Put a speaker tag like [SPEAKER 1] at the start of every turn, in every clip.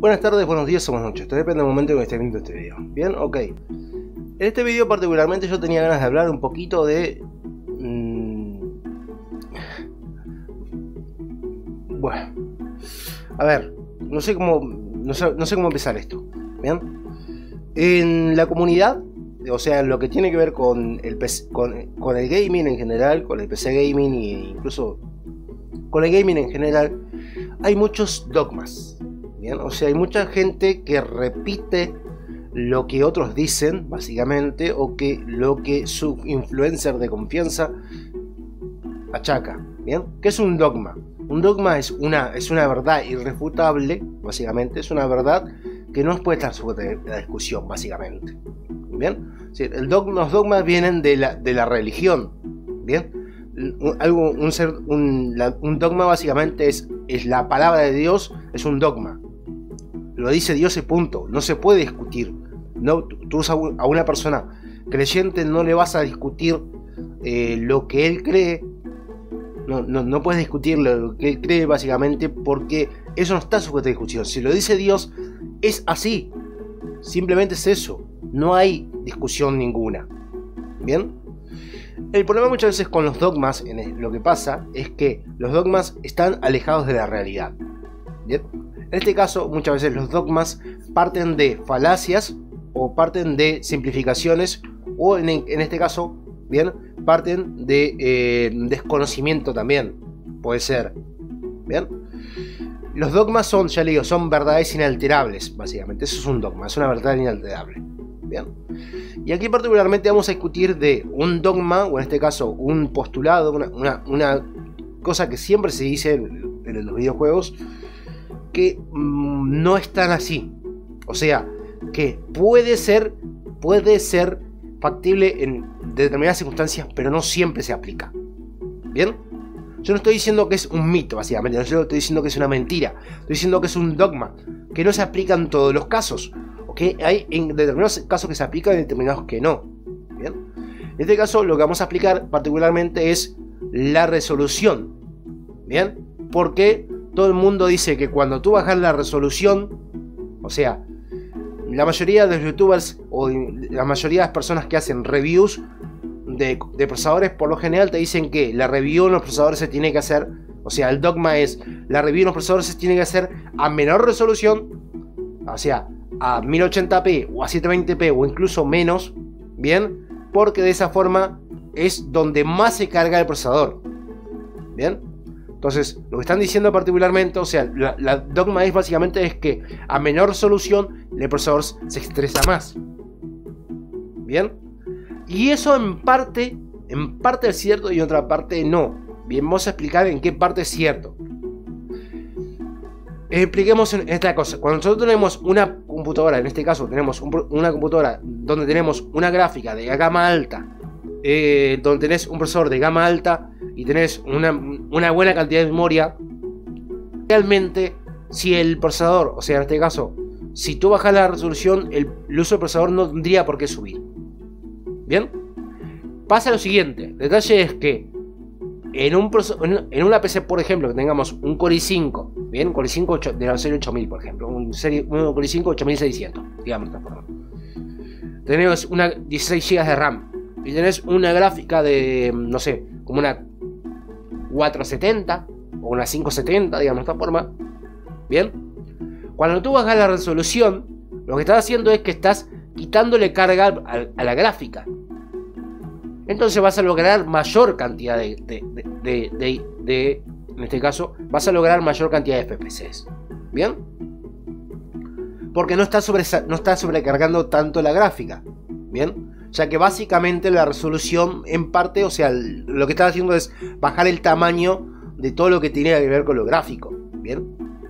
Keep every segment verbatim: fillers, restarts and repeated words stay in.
[SPEAKER 1] Buenas tardes, buenos días o buenas noches, todo depende del momento en que esté viendo este video. Bien, ok. En este video particularmente yo tenía ganas de hablar un poquito de... Mmm, bueno, a ver, no sé cómo, no sé, no sé cómo empezar esto. Bien, en la comunidad, o sea, en lo que tiene que ver con el, P C, con, con el gaming en general, con el P C gaming e incluso con el gaming en general, hay muchos dogmas. Bien, o sea, hay mucha gente que repite lo que otros dicen, básicamente, o que lo que su influencer de confianza achaca. Bien, ¿qué es un dogma? Un dogma es una, es una verdad irrefutable, básicamente, es una verdad que no puede estar sujeta a discusión, básicamente. Bien, sí, el dogma, los dogmas vienen de la, de la religión. Bien, un, algo, un, ser, un, la, un dogma básicamente es, es la palabra de Dios, es un dogma. Lo dice Dios y punto, no se puede discutir. No, tú a una persona creyente no le vas a discutir eh, lo que él cree. No, no, no puedes discutir lo que él cree básicamente porque eso no está sujeto a discusión. Si lo dice Dios, es así. Simplemente es eso. No hay discusión ninguna. ¿Bien? El problema muchas veces con los dogmas, en el, lo que pasa, es que los dogmas están alejados de la realidad. ¿Bien? En este caso, muchas veces los dogmas parten de falacias o parten de simplificaciones o en, en este caso, bien, parten de eh, desconocimiento también, puede ser. Bien, los dogmas son, ya le digo, son verdades inalterables, básicamente. Eso es un dogma, es una verdad inalterable. Bien, y aquí particularmente vamos a discutir de un dogma, o en este caso un postulado, una, una, una cosa que siempre se dice en, en los videojuegos, que mmm, no es tan así. O sea, que puede ser, puede ser factible en determinadas circunstancias, pero no siempre se aplica. ¿Bien? Yo no estoy diciendo que es un mito, básicamente. Yo estoy diciendo que es una mentira. Estoy diciendo que es un dogma, que no se aplica en todos los casos. O que hay en determinados casos que se aplica y en determinados que no. ¿Bien? En este caso, lo que vamos a aplicar particularmente es la resolución. ¿Bien? Porque todo el mundo dice que cuando tú bajas la resolución, o sea, la mayoría de los youtubers o la mayoría de las personas que hacen reviews de, de procesadores, por lo general te dicen que la review en los procesadores se tiene que hacer, o sea, el dogma es, la review en los procesadores se tiene que hacer a menor resolución, o sea, a mil ochenta p o a setecientos veinte p o incluso menos, bien, porque de esa forma es donde más se carga el procesador, bien. Entonces, lo que están diciendo particularmente, o sea, la, la dogma es básicamente es que a menor resolución el procesador se estresa más. ¿Bien? Y eso en parte, en parte es cierto y en otra parte no. Bien, vamos a explicar en qué parte es cierto. Expliquemos esta cosa. Cuando nosotros tenemos una computadora, en este caso tenemos un, una computadora donde tenemos una gráfica de gama alta, eh, donde tenés un procesador de gama alta y tenés una, una buena cantidad de memoria, realmente si el procesador, o sea en este caso, si tú bajas la resolución, el, el uso del procesador no tendría por qué subir. Bien, pasa lo siguiente, el detalle es que en, un, en una P C, por ejemplo, que tengamos un Core i cinco, bien, Core i cinco de la serie ocho mil, por ejemplo, un, serie, un Core i cinco ocho mil seiscientos, digamos de esta forma. Tenemos una dieciséis gigas de RAM y tenés una gráfica de, no sé, como una cuatrocientos setenta o una quinientos setenta, digamos de esta forma. Bien, cuando tú bajas la resolución, lo que estás haciendo es que estás quitándole carga a, a la gráfica. Entonces vas a lograr mayor cantidad de, de, de, de, de, de en este caso, vas a lograr mayor cantidad de F P S. Bien, porque no está, sobre, no está sobrecargando tanto la gráfica. Bien, ya que básicamente la resolución en parte, o sea, lo que está haciendo es bajar el tamaño de todo lo que tiene que ver con lo gráfico. Bien,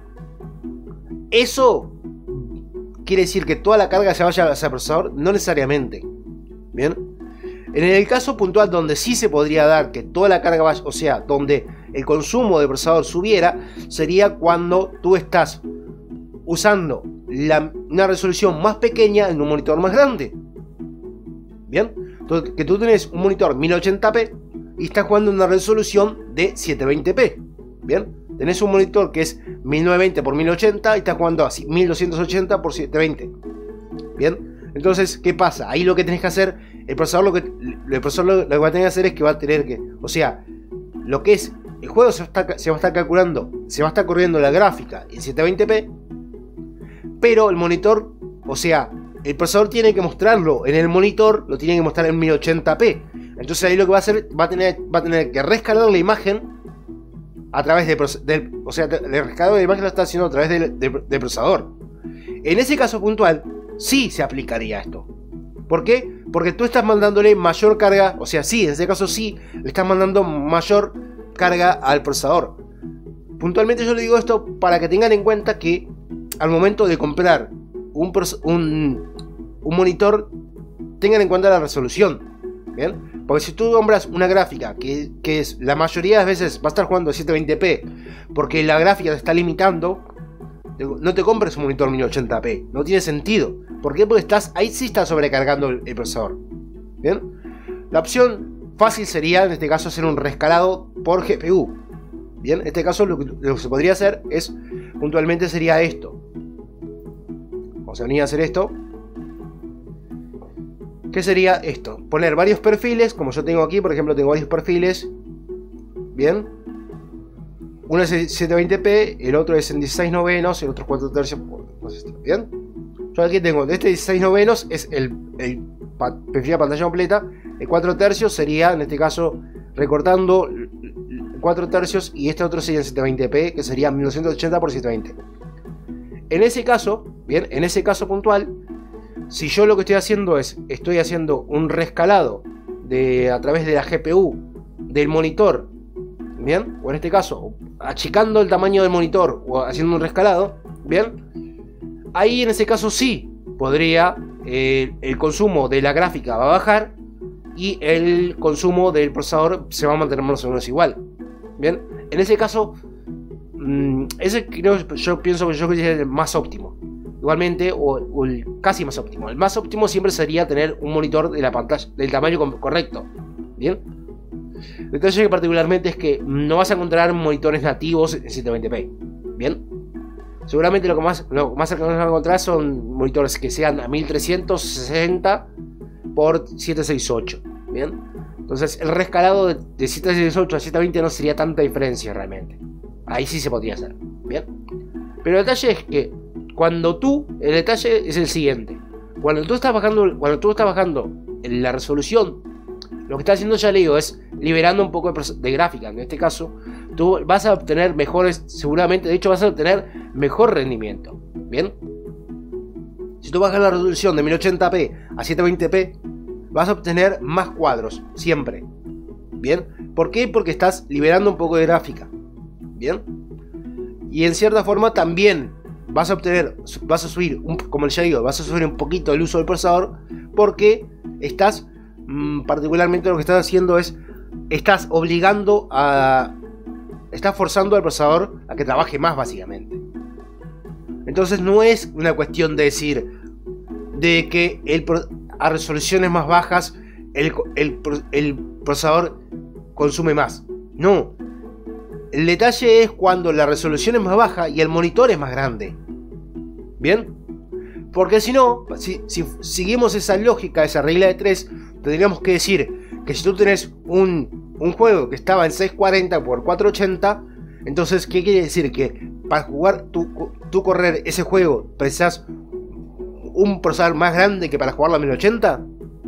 [SPEAKER 1] eso quiere decir que toda la carga se vaya hacia el procesador, no necesariamente. Bien, en el caso puntual donde sí se podría dar que toda la carga vaya, o sea, donde el consumo de procesador subiera, sería cuando tú estás usando la, una resolución más pequeña en un monitor más grande. Bien, entonces, que tú tienes un monitor mil ochenta p y estás jugando en una resolución de setecientos veinte p. Bien, tenés un monitor que es mil novecientos veinte por mil ochenta y estás jugando a mil doscientos ochenta por setecientos veinte. Bien, entonces, ¿qué pasa? Ahí lo que tenés que hacer, el procesador lo que, el procesador lo, lo que va a tener que hacer es que va a tener que, o sea, lo que es, el juego se va a estar, se va a estar calculando, se va a estar corriendo la gráfica en setecientos veinte p, pero el monitor, o sea, el procesador tiene que mostrarlo en el monitor, lo tiene que mostrar en mil ochenta p. Entonces ahí lo que va a hacer, va a tener, va a tener que rescalar la imagen a través de, del, o sea, el rescalado de la imagen lo está haciendo a través del, del, del procesador. En ese caso puntual, sí se aplicaría esto. ¿Por qué? Porque tú estás mandándole mayor carga, o sea, sí, en ese caso sí, le estás mandando mayor carga al procesador. Puntualmente yo le digo esto para que tengan en cuenta que al momento de comprar un, un, un monitor, tengan en cuenta la resolución. ¿Bien? Porque si tú compras una gráfica que, que es la mayoría de las veces va a estar jugando a setecientos veinte p porque la gráfica te está limitando, no te compres un monitor mil ochenta p, no tiene sentido. ¿Por qué? Porque estás, ahí sí está sobrecargando el, el procesador. ¿Bien? La opción fácil sería en este caso hacer un rescalado por G P U. Bien, en este caso lo que, lo que se podría hacer es, puntualmente sería esto. Vamos a venir a hacer esto. ¿Qué sería esto? Poner varios perfiles, como yo tengo aquí, por ejemplo, tengo varios perfiles. Bien. Uno es en setecientos veinte p, el otro es en dieciséis novenos, el otro es cuatro tercios. Bien. Yo aquí tengo, de este dieciséis novenos es el, el perfil de pantalla completa. El cuatro tercios sería, en este caso, recortando cuatro tercios, y este otro sería en setecientos veinte p, que sería mil doscientos ochenta por setecientos veinte. En ese caso, bien, en ese caso puntual, si yo lo que estoy haciendo es, estoy haciendo un rescalado de, a través de la G P U del monitor, bien, o en este caso, achicando el tamaño del monitor o haciendo un rescalado, bien, ahí en ese caso sí podría, eh, el consumo de la gráfica va a bajar y el consumo del procesador se va a mantener más o menos igual, bien, en ese caso, mmm, ese creo, yo pienso que yo creo que es el más óptimo. Igualmente, o, o el casi más óptimo. El más óptimo siempre sería tener un monitor de la pantalla del tamaño correcto. Bien. El detalle que particularmente es que no vas a encontrar monitores nativos en setecientos veinte p. Bien. Seguramente lo que más, lo más cercano que vas a encontrar son monitores que sean a mil trescientos sesenta por setecientos sesenta y ocho. Bien. Entonces el rescalado de, de setecientos sesenta y ocho a setecientos veinte no sería tanta diferencia realmente. Ahí sí se podría hacer. Bien. Pero el detalle es que cuando tú, el detalle es el siguiente. Cuando tú estás bajando, cuando tú estás bajando en la resolución, lo que está haciendo, ya le digo, es liberando un poco de, de gráfica. En este caso, tú vas a obtener mejores, seguramente, de hecho vas a obtener mejor rendimiento. Bien. Si tú bajas la resolución de mil ochenta p a setecientos veinte p, vas a obtener más cuadros, siempre. Bien. ¿Por qué? Porque estás liberando un poco de gráfica. Bien. Y en cierta forma también vas a obtener, vas a subir, un, como ya digo, vas a subir un poquito el uso del procesador, porque estás, mmm, particularmente lo que estás haciendo es, estás obligando a, estás forzando al procesador a que trabaje más, básicamente. Entonces no es una cuestión de decir, de que el, a resoluciones más bajas el, el, el procesador consume más. No. El detalle es cuando la resolución es más baja y el monitor es más grande. ¿Bien? Porque si no, si, si seguimos esa lógica, esa regla de tres, tendríamos que decir que si tú tenés un, un juego que estaba en seiscientos cuarenta por cuatrocientos ochenta, entonces, ¿qué quiere decir? Que para jugar, tú, tú correr ese juego, precisas un procesador más grande que para jugarlo a mil ochenta.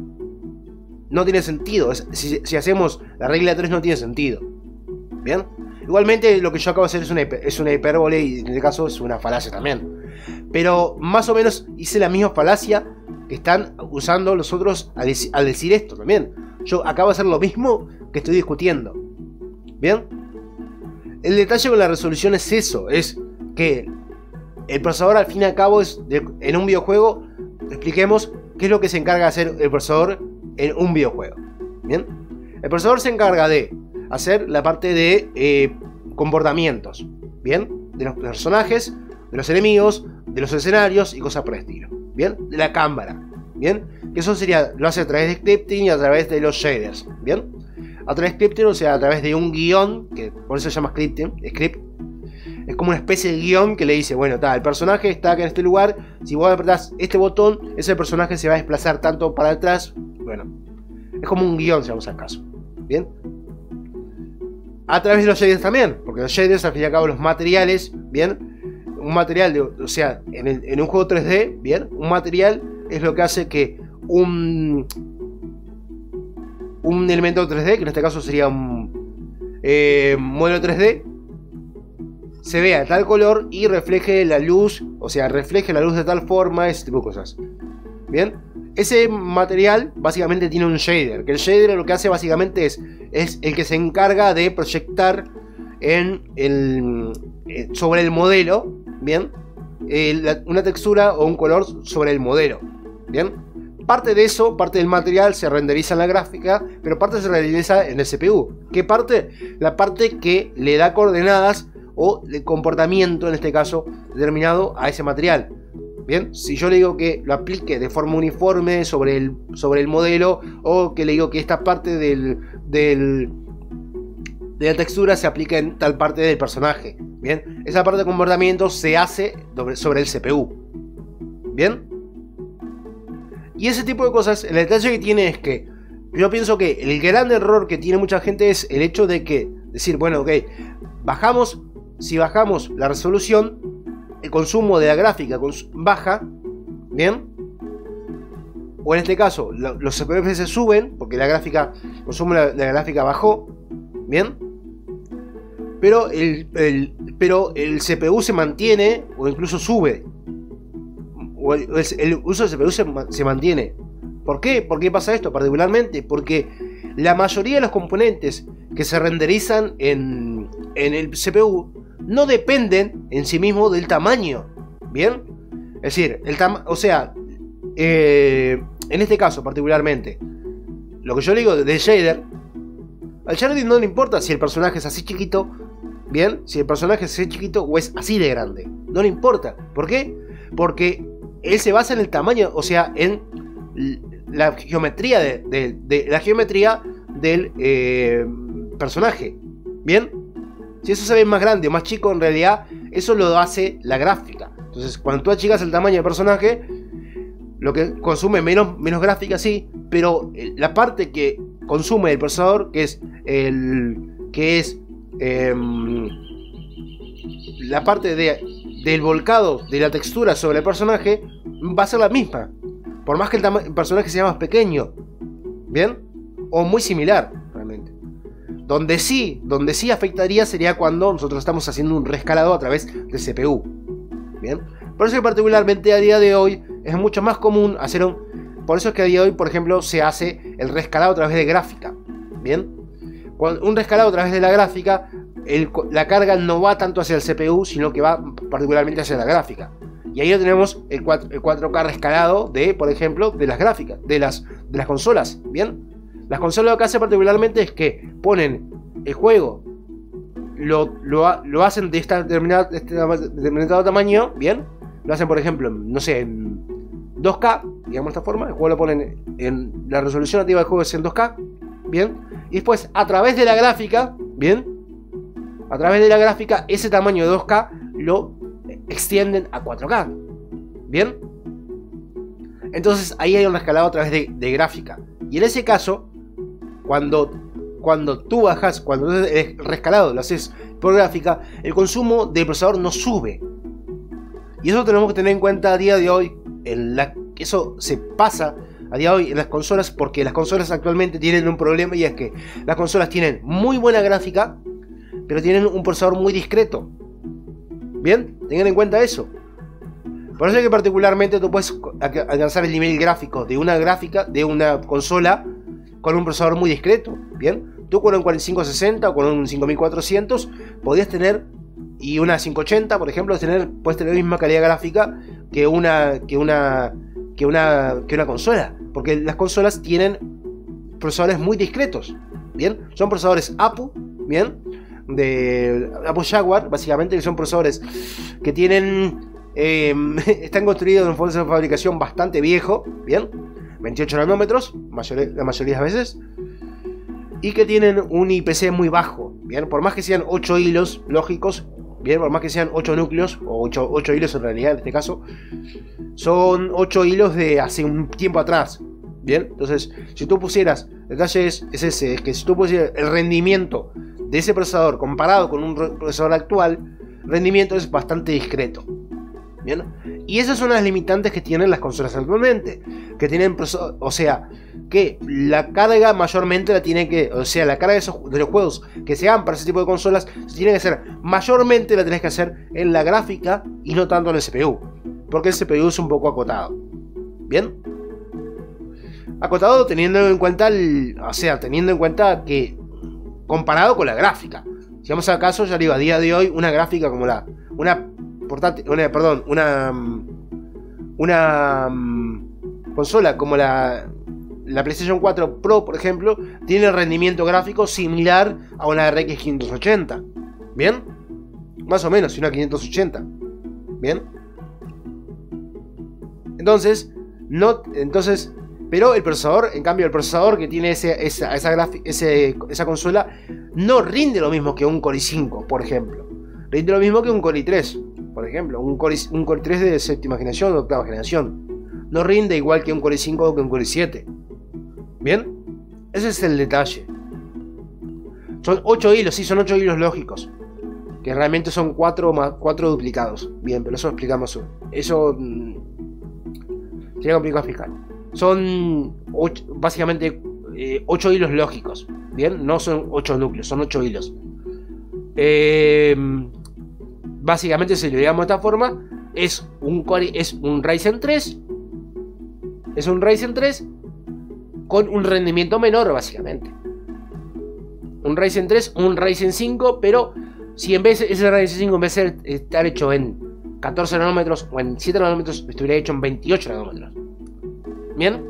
[SPEAKER 1] No tiene sentido. Si, si hacemos la regla de tres, no tiene sentido. ¿Bien? Igualmente lo que yo acabo de hacer es una, es una hipérbole y en este caso es una falacia también. Pero más o menos hice la misma falacia que están usando los otros al, dec al decir esto también. Yo acabo de hacer lo mismo que estoy discutiendo. ¿Bien? El detalle con la resolución es eso. Es que el procesador al fin y al cabo es de, en un videojuego, expliquemos qué es lo que se encarga de hacer el procesador en un videojuego. ¿Bien? El procesador se encarga de hacer la parte de eh, comportamientos, bien, de los personajes, de los enemigos, de los escenarios y cosas por el estilo, bien, de la cámara, bien, que eso sería, lo hace a través de scripting y a través de los shaders, bien, a través de scripting, o sea, a través de un guión, que por eso se llama scripting, script, es como una especie de guión que le dice, bueno, está, el personaje está acá en este lugar, si vos apretás este botón, ese personaje se va a desplazar tanto para atrás. Bueno, es como un guión, si vamos al caso. Bien. A través de los shaders también, porque los shaders, al fin y al cabo, los materiales, bien, un material, de, o sea, en, el, en un juego tres D, bien, un material es lo que hace que un, un elemento tres D, que en este caso sería un eh, modelo tres D, se vea de tal color y refleje la luz, o sea, refleje la luz de tal forma, ese tipo de cosas. Bien, ese material básicamente tiene un shader, que el shader lo que hace básicamente es, es el que se encarga de proyectar en el, sobre el modelo, bien, eh, una textura o un color sobre el modelo, bien. Parte de eso, parte del material se renderiza en la gráfica, pero parte se renderiza en el C P U. ¿Qué parte? La parte que le da coordenadas o de comportamiento, en este caso, determinado a ese material. Bien, si yo le digo que lo aplique de forma uniforme sobre el, sobre el modelo, o que le digo que esta parte del, del, de la textura se aplica en tal parte del personaje. Bien, esa parte de comportamiento se hace sobre, sobre el C P U. Bien, y ese tipo de cosas, el detalle que tiene es que yo pienso que el gran error que tiene mucha gente es el hecho de que decir, bueno, ok, bajamos. Si bajamos la resolución, el consumo de la gráfica baja, ¿bien? O en este caso, lo, los F P S suben, porque la gráfica, el consumo de la, de la gráfica bajó, ¿bien? Pero el, el, pero el C P U se mantiene, o incluso sube. O el, el uso del C P U se, se mantiene. ¿Por qué? ¿Por qué pasa esto? Particularmente porque la mayoría de los componentes que se renderizan en, en el C P U no dependen en sí mismo del tamaño, ¿bien? Es decir, el tamaño, o sea, eh, en este caso particularmente, lo que yo digo del shader, al shader no le importa si el personaje es así chiquito, ¿bien? Si el personaje es así chiquito o es así de grande, no le importa. ¿Por qué? Porque él se basa en el tamaño, o sea, en la geometría de, de, de la geometría del eh, personaje, ¿bien? Si eso se ve más grande o más chico, en realidad eso lo hace la gráfica. Entonces, cuando tú achicas el tamaño del personaje, lo que consume menos, menos gráfica, sí, pero la parte que consume el procesador, que es el que es eh, la parte de, del volcado de la textura sobre el personaje, va a ser la misma, por más que el, el personaje sea más pequeño, ¿bien? O muy similar, realmente. Donde sí, donde sí afectaría sería cuando nosotros estamos haciendo un rescalado a través del C P U. Bien, por eso que particularmente a día de hoy es mucho más común hacer un... Por eso es que a día de hoy, por ejemplo, se hace el rescalado a través de gráfica. Bien, cuando un rescalado a través de la gráfica, el, la carga no va tanto hacia el C P U, sino que va particularmente hacia la gráfica. Y ahí ya tenemos el cuatro K rescalado de, por ejemplo, de las gráficas, de las, de las consolas. Bien. Las consolas lo que hacen particularmente es que ponen el juego, lo, lo, lo hacen de, esta determinada, de este determinado tamaño, bien, lo hacen por ejemplo, no sé, en dos K, digamos de esta forma, el juego lo ponen en la resolución nativa del juego es en dos K, bien, y después a través de la gráfica, bien, a través de la gráfica ese tamaño de dos K lo extienden a cuatro K, bien, entonces ahí hay un rescalado a través de, de gráfica, y en ese caso, Cuando, cuando tú bajas, cuando el rescalado lo haces por gráfica, el consumo del procesador no sube. Y eso tenemos que tener en cuenta a día de hoy. En la, eso se pasa a día de hoy en las consolas, porque las consolas actualmente tienen un problema, y es que las consolas tienen muy buena gráfica, pero tienen un procesador muy discreto. Bien, tengan en cuenta eso. Por eso es que particularmente tú puedes alcanzar el nivel gráfico de una gráfica, de una consola, con un procesador muy discreto, ¿bien? Tú con un cuarenta y cinco sesenta o con un cinco mil cuatrocientos podías tener, y una cinco ochenta, por ejemplo, tener, puedes tener la misma calidad gráfica que una, que una, que una, que una consola, porque las consolas tienen procesadores muy discretos, ¿bien? Son procesadores A P U, ¿bien? De Apple Jaguar, básicamente, que son procesadores que tienen, eh, están construidos en un proceso de fabricación bastante viejo, ¿bien? veintiocho nanómetros, mayor, la mayoría de las veces, y que tienen un I P C muy bajo, bien, por más que sean ocho hilos lógicos, Bien, por más que sean ocho núcleos, o ocho hilos en realidad en este caso, son ocho hilos de hace un tiempo atrás. Bien, entonces, si tú pusieras, el detalle es, es ese, es que si tú pusieras el rendimiento de ese procesador comparado con un procesador actual, el rendimiento es bastante discreto. Bien, y esas son las limitantes que tienen las consolas actualmente, que tienen, o sea, que la carga mayormente la tiene que, o sea, la carga de, esos, de los juegos que se hagan para ese tipo de consolas, se tiene que hacer, mayormente la tenés que hacer en la gráfica y no tanto en el C P U, porque el C P U es un poco acotado. Bien, acotado teniendo en cuenta, el, o sea, teniendo en cuenta que comparado con la gráfica, si vamos al caso, ya digo, a día de hoy, una gráfica como la, una portátil, una, perdón, una, una consola como la, la PlayStation cuatro Pro, por ejemplo, tiene rendimiento gráfico similar a una R X quinientos ochenta, ¿bien? Más o menos, una quinientos ochenta, ¿bien? Entonces, no, entonces, pero el procesador, en cambio, el procesador que tiene ese, esa, esa, ese, esa consola no rinde lo mismo que un Core i cinco, por ejemplo. Rinde lo mismo que un Core i tres, por ejemplo. Un Core, un Core i tres de séptima generación o octava generación. No rinde igual que un Core i cinco o que un Core i siete. ¿Bien? Ese es el detalle. Son ocho hilos, sí, son ocho hilos lógicos. Que realmente son cuatro más cuatro duplicados. Bien, pero eso explicamos. Eso mmm, sería complicado explicar. Son ocho, básicamente eh, ocho hilos lógicos. Bien, no son ocho núcleos, son ocho hilos. Eh, básicamente, si lo digamos de esta forma, es un Core, es un Ryzen tres. Es un Ryzen tres con un rendimiento menor, básicamente. Un Ryzen tres, un Ryzen cinco, pero si en vez ese Ryzen cinco en vez de estar hecho en catorce nanómetros o en siete nanómetros, estuviera hecho en veintiocho nanómetros. Bien.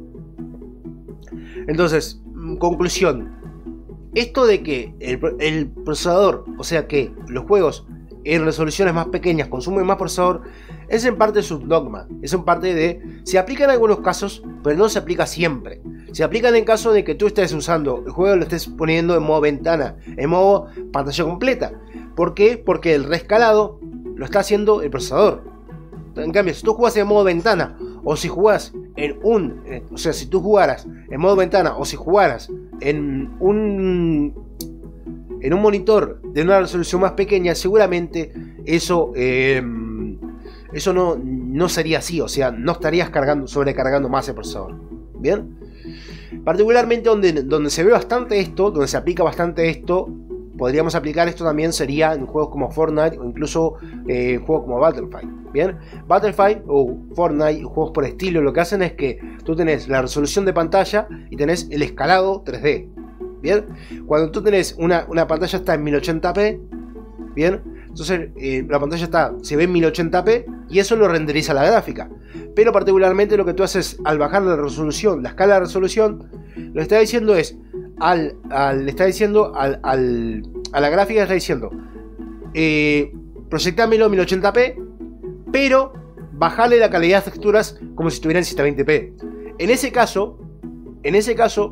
[SPEAKER 1] Entonces, conclusión. Esto de que el, el procesador, o sea que los juegos en resoluciones más pequeñas consumen más procesador, es en parte su dogma, es en parte de, se aplica en algunos casos, pero no se aplica siempre. Se aplica en caso de que tú estés usando el juego, lo estés poniendo en modo ventana, en modo pantalla completa. ¿Por qué? Porque el rescalado lo está haciendo el procesador. En cambio, si tú jugas en modo ventana, o si jugás en un, eh, o sea, si tú jugaras en modo ventana, o si jugaras en un en un monitor de una resolución más pequeña, seguramente eso eh, eso no, no sería así, o sea, no estarías cargando, sobrecargando más el procesador. Bien, particularmente donde, donde se ve bastante esto, donde se aplica bastante esto, podríamos aplicar esto también sería en juegos como Fortnite o incluso eh, en juegos como Battlefield. Bien, Battlefield o Fortnite, juegos por estilo, lo que hacen es que tú tenés la resolución de pantalla y tenés el escalado tres D. Bien, cuando tú tenés una, una pantalla está en mil ochenta p, bien, entonces eh, la pantalla está, se ve en mil ochenta p y eso lo renderiza la gráfica. Pero particularmente lo que tú haces al bajar la resolución, la escala de resolución, lo que está diciendo es, al, al le está diciendo al, al, a la gráfica le está diciendo, eh, proyectámelo en mil ochenta p, pero bajarle la calidad de texturas como si estuviera en setecientos veinte p. En ese caso, en ese caso,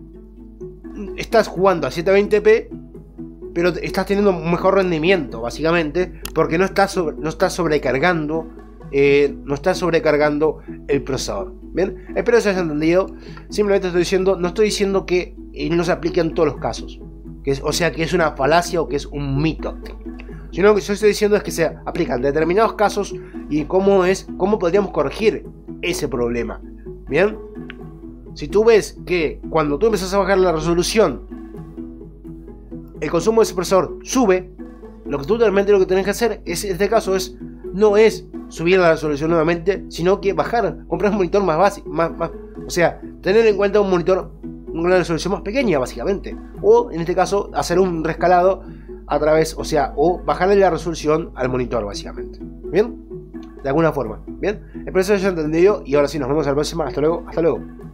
[SPEAKER 1] estás jugando a setecientos veinte p, pero estás teniendo un mejor rendimiento, básicamente, porque no estás, sobre, no estás sobrecargando, eh, no estás sobrecargando el procesador. Bien, espero que se haya entendido. Simplemente estoy diciendo, no estoy diciendo que eh, no se aplique en todos los casos, que es, o sea, que es una falacia o que es un mito. Sino que yo estoy diciendo es que se aplican determinados casos y cómo es, cómo podríamos corregir ese problema. Bien, si tú ves que cuando tú empiezas a bajar la resolución, el consumo de ese procesador sube, lo que tú realmente lo que tenés que hacer es, en este caso es, no es subir la resolución nuevamente, sino que bajar, comprar un monitor más básico, más, más, o sea, tener en cuenta un monitor, una resolución más pequeña básicamente, o en este caso hacer un rescalado a través, o sea, o bajarle la resolución al monitor básicamente. Bien, de alguna forma. Bien, espero que se haya entendido y ahora sí nos vemos en la próxima. Hasta luego, hasta luego.